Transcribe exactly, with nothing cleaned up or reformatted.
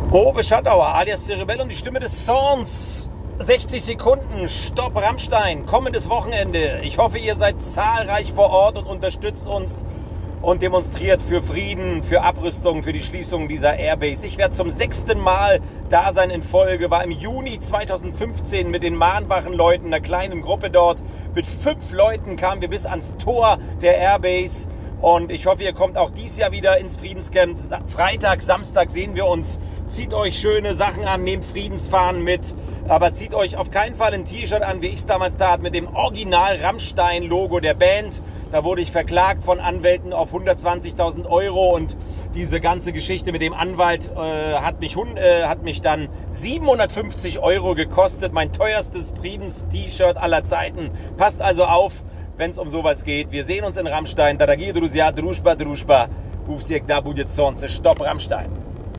Ove Schattauer alias Cerebellum, die Stimme des Zorns. sechzig Sekunden, Stopp Rammstein, kommendes Wochenende. Ich hoffe, ihr seid zahlreich vor Ort und unterstützt uns und demonstriert für Frieden, für Abrüstung, für die Schließung dieser Airbase. Ich werde zum sechsten Mal da sein in Folge, war im Juni zweitausendfünfzehn mit den Mahnwachenleuten, einer kleinen Gruppe dort. Mit fünf Leuten kamen wir bis ans Tor der Airbase. Und ich hoffe, ihr kommt auch dieses Jahr wieder ins Friedenscamp. Freitag, Samstag sehen wir uns. Zieht euch schöne Sachen an, nehmt Friedensfahnen mit. Aber zieht euch auf keinen Fall ein T-Shirt an, wie ich es damals tat, mit dem Original-Rammstein-Logo der Band. Da wurde ich verklagt von Anwälten auf hundertzwanzigtausend Euro. Und diese ganze Geschichte mit dem Anwalt äh, hat, mich, äh, hat mich dann siebenhundertfünfzig Euro gekostet. Mein teuerstes Friedens-T-Shirt aller Zeiten. Passt also auf, wenn es um sowas geht. Wir sehen uns in Rammstein. Daragie, Druzia, Družba, Družba. Buf siek da bude sonce. Stopp Rammstein.